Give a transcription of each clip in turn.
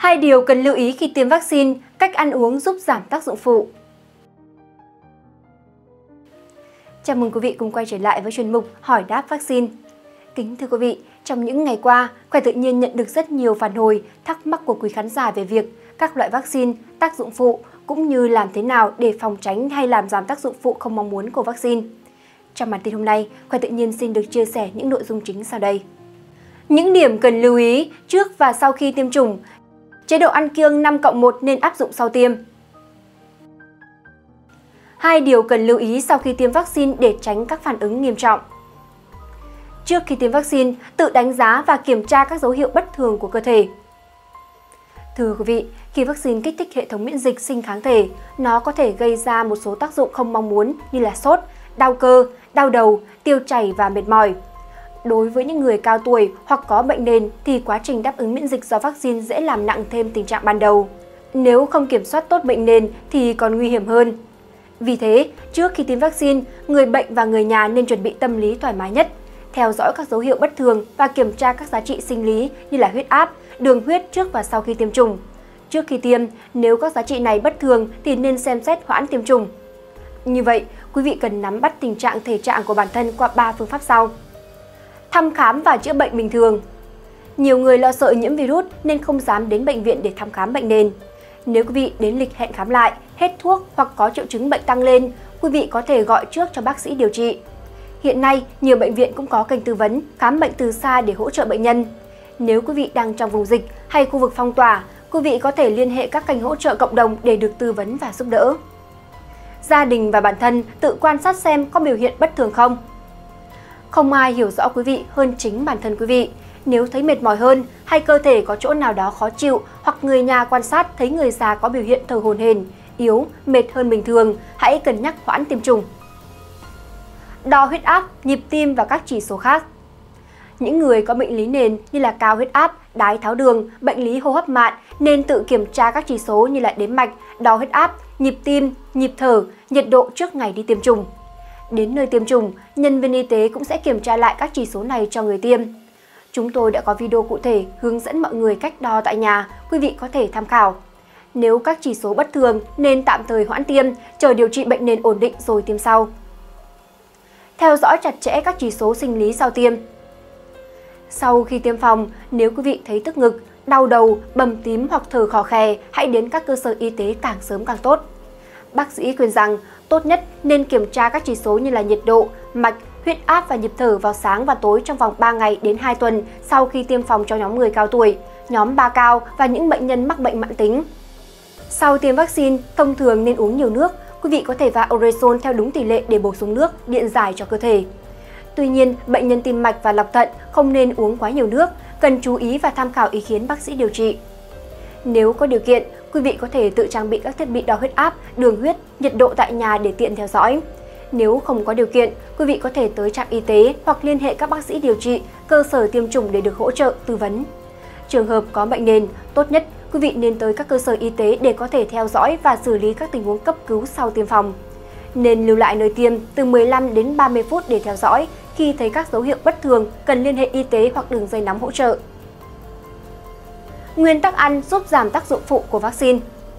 2 điều cần lưu ý khi tiêm vaccine, cách ăn uống giúp giảm tác dụng phụ. Chào mừng quý vị cùng quay trở lại với chuyên mục Hỏi đáp vaccine. Kính thưa quý vị, trong những ngày qua, Khỏe Tự Nhiên nhận được rất nhiều phản hồi, thắc mắc của quý khán giả về việc các loại vaccine, tác dụng phụ cũng như làm thế nào để phòng tránh hay làm giảm tác dụng phụ không mong muốn của vaccine. Trong bản tin hôm nay, Khỏe Tự Nhiên xin được chia sẻ những nội dung chính sau đây. Những điểm cần lưu ý trước và sau khi tiêm chủng. Chế độ ăn kiêng 5+1 nên áp dụng sau tiêm. 2 điều cần lưu ý sau khi tiêm vaccine để tránh các phản ứng nghiêm trọng. Trước khi tiêm vaccine, tự đánh giá và kiểm tra các dấu hiệu bất thường của cơ thể. Thưa quý vị, khi vaccine kích thích hệ thống miễn dịch sinh kháng thể, nó có thể gây ra một số tác dụng không mong muốn như là sốt, đau cơ, đau đầu, tiêu chảy và mệt mỏi. Đối với những người cao tuổi hoặc có bệnh nền thì quá trình đáp ứng miễn dịch do vaccine dễ làm nặng thêm tình trạng ban đầu. Nếu không kiểm soát tốt bệnh nền thì còn nguy hiểm hơn. Vì thế, trước khi tiêm vaccine, người bệnh và người nhà nên chuẩn bị tâm lý thoải mái nhất, theo dõi các dấu hiệu bất thường và kiểm tra các giá trị sinh lý như là huyết áp, đường huyết trước và sau khi tiêm chủng. Trước khi tiêm, nếu các giá trị này bất thường thì nên xem xét hoãn tiêm chủng. Như vậy, quý vị cần nắm bắt tình trạng thể trạng của bản thân qua 3 phương pháp sau. Thăm khám và chữa bệnh bình thường. Nhiều người lo sợ nhiễm virus nên không dám đến bệnh viện để thăm khám bệnh nền. Nếu quý vị đến lịch hẹn khám lại, hết thuốc hoặc có triệu chứng bệnh tăng lên, quý vị có thể gọi trước cho bác sĩ điều trị. Hiện nay, nhiều bệnh viện cũng có kênh tư vấn, khám bệnh từ xa để hỗ trợ bệnh nhân. Nếu quý vị đang trong vùng dịch hay khu vực phong tỏa, quý vị có thể liên hệ các kênh hỗ trợ cộng đồng để được tư vấn và giúp đỡ. Gia đình và bản thân tự quan sát xem có biểu hiện bất thường không. Không ai hiểu rõ quý vị hơn chính bản thân quý vị. Nếu thấy mệt mỏi hơn hay cơ thể có chỗ nào đó khó chịu hoặc người nhà quan sát thấy người già có biểu hiện thở hổn hển, yếu, mệt hơn bình thường, hãy cân nhắc hoãn tiêm chủng. Đo huyết áp, nhịp tim và các chỉ số khác. Những người có bệnh lý nền như là cao huyết áp, đái tháo đường, bệnh lý hô hấp mạn nên tự kiểm tra các chỉ số như là đếm mạch, đo huyết áp, nhịp tim, nhịp thở, nhiệt độ trước ngày đi tiêm chủng. Đến nơi tiêm chủng, nhân viên y tế cũng sẽ kiểm tra lại các chỉ số này cho người tiêm. Chúng tôi đã có video cụ thể hướng dẫn mọi người cách đo tại nhà, quý vị có thể tham khảo. Nếu các chỉ số bất thường nên tạm thời hoãn tiêm, chờ điều trị bệnh nền ổn định rồi tiêm sau. Theo dõi chặt chẽ các chỉ số sinh lý sau tiêm. Sau khi tiêm phòng, nếu quý vị thấy tức ngực, đau đầu, bầm tím hoặc thở khò khè, hãy đến các cơ sở y tế càng sớm càng tốt. Bác sĩ khuyên rằng tốt nhất nên kiểm tra các chỉ số như là nhiệt độ, mạch, huyết áp và nhịp thở vào sáng và tối trong vòng 3 ngày đến 2 tuần sau khi tiêm phòng cho nhóm người cao tuổi, nhóm 3 cao và những bệnh nhân mắc bệnh mãn tính. Sau tiêm vaccine, thông thường nên uống nhiều nước. Quý vị có thể pha Orezon theo đúng tỷ lệ để bổ sung nước, điện giải cho cơ thể. Tuy nhiên, bệnh nhân tim mạch và lọc thận không nên uống quá nhiều nước, cần chú ý và tham khảo ý kiến bác sĩ điều trị. Nếu có điều kiện, quý vị có thể tự trang bị các thiết bị đo huyết áp, đường huyết, nhiệt độ tại nhà để tiện theo dõi. Nếu không có điều kiện, quý vị có thể tới trạm y tế hoặc liên hệ các bác sĩ điều trị, cơ sở tiêm chủng để được hỗ trợ, tư vấn. Trường hợp có bệnh nền, tốt nhất quý vị nên tới các cơ sở y tế để có thể theo dõi và xử lý các tình huống cấp cứu sau tiêm phòng. Nên lưu lại nơi tiêm từ 15 đến 30 phút để theo dõi. Khi thấy các dấu hiệu bất thường, cần liên hệ y tế hoặc đường dây nóng hỗ trợ. Nguyên tắc ăn giúp giảm tác dụng phụ của vaccine.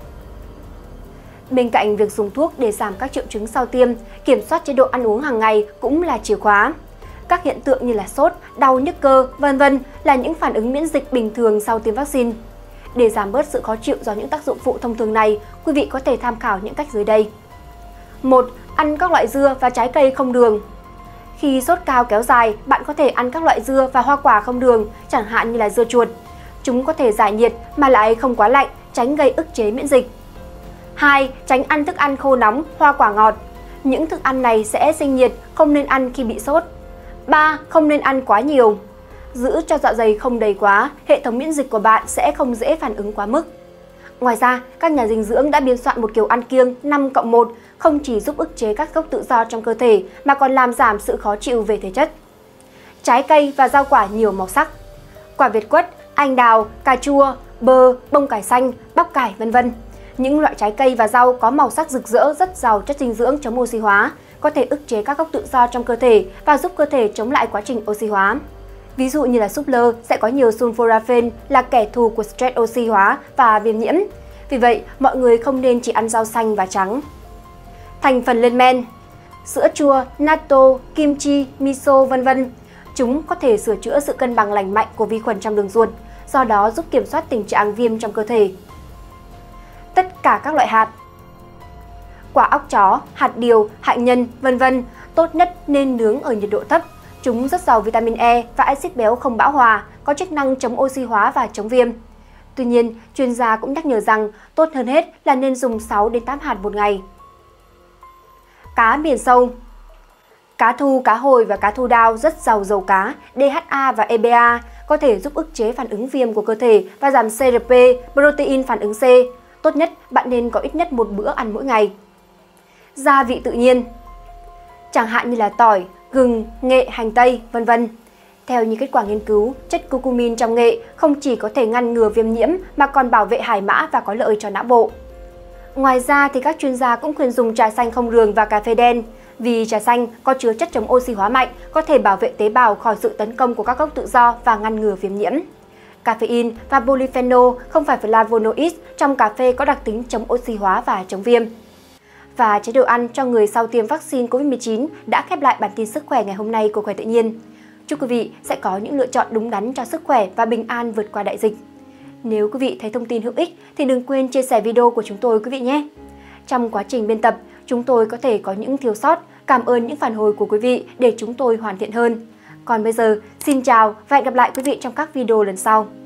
Bên cạnh việc dùng thuốc để giảm các triệu chứng sau tiêm, kiểm soát chế độ ăn uống hàng ngày cũng là chìa khóa. Các hiện tượng như là sốt, đau nhức cơ, v.v. là những phản ứng miễn dịch bình thường sau tiêm vaccine. Để giảm bớt sự khó chịu do những tác dụng phụ thông thường này, quý vị có thể tham khảo những cách dưới đây. 1. Ăn các loại dưa và trái cây không đường. Khi sốt cao kéo dài, bạn có thể ăn các loại dưa và hoa quả không đường, chẳng hạn như là dưa chuột. Chúng có thể giải nhiệt mà lại không quá lạnh, tránh gây ức chế miễn dịch. 2. Tránh ăn thức ăn khô nóng, hoa quả ngọt. Những thức ăn này sẽ sinh nhiệt, không nên ăn khi bị sốt. 3. Không nên ăn quá nhiều. Giữ cho dạ dày không đầy quá, hệ thống miễn dịch của bạn sẽ không dễ phản ứng quá mức. Ngoài ra, các nhà dinh dưỡng đã biên soạn một kiểu ăn kiêng 5+1 không chỉ giúp ức chế các gốc tự do trong cơ thể mà còn làm giảm sự khó chịu về thể chất. Trái cây và rau quả nhiều màu sắc. Quả việt quất, anh đào, cà chua, bơ, bông cải xanh, bắp cải, v.v. Những loại trái cây và rau có màu sắc rực rỡ rất giàu chất dinh dưỡng chống oxy hóa, có thể ức chế các gốc tự do trong cơ thể và giúp cơ thể chống lại quá trình oxy hóa. Ví dụ như là súp lơ sẽ có nhiều sulforaphane là kẻ thù của stress oxy hóa và viêm nhiễm. Vì vậy, mọi người không nên chỉ ăn rau xanh và trắng. Thành phần lên men: sữa chua, natto, kim chi, miso, vân vân. Chúng có thể sửa chữa sự cân bằng lành mạnh của vi khuẩn trong đường ruột, do đó giúp kiểm soát tình trạng viêm trong cơ thể. Tất cả các loại hạt: quả óc chó, hạt điều, hạnh nhân, vân vân, tốt nhất nên nướng ở nhiệt độ thấp. Chúng rất giàu vitamin E và axit béo không bão hòa, có chức năng chống oxy hóa và chống viêm. Tuy nhiên, chuyên gia cũng nhắc nhở rằng tốt hơn hết là nên dùng 6 đến 8 hạt một ngày. Cá biển sâu: cá thu, cá hồi và cá thu đao rất giàu dầu cá, DHA và EPA, có thể giúp ức chế phản ứng viêm của cơ thể và giảm CRP, protein phản ứng C. Tốt nhất bạn nên có ít nhất một bữa ăn mỗi ngày. Gia vị tự nhiên, chẳng hạn như là tỏi, gừng, nghệ, hành tây, vân vân. Theo như kết quả nghiên cứu, chất curcumin trong nghệ không chỉ có thể ngăn ngừa viêm nhiễm mà còn bảo vệ hải mã và có lợi cho não bộ. Ngoài ra thì các chuyên gia cũng khuyên dùng trà xanh không đường và cà phê đen, vì trà xanh có chứa chất chống oxy hóa mạnh, có thể bảo vệ tế bào khỏi sự tấn công của các gốc tự do và ngăn ngừa viêm nhiễm. Caffeine và polyphenol không phải flavonoids trong cà phê có đặc tính chống oxy hóa và chống viêm. Và chế độ ăn cho người sau tiêm vaccine COVID-19 đã khép lại bản tin sức khỏe ngày hôm nay của Khỏe Tự Nhiên. Chúc quý vị sẽ có những lựa chọn đúng đắn cho sức khỏe và bình an vượt qua đại dịch. Nếu quý vị thấy thông tin hữu ích thì đừng quên chia sẻ video của chúng tôi quý vị nhé. Trong quá trình biên tập, chúng tôi có thể có những thiếu sót, cảm ơn những phản hồi của quý vị để chúng tôi hoàn thiện hơn. Còn bây giờ, xin chào và hẹn gặp lại quý vị trong các video lần sau.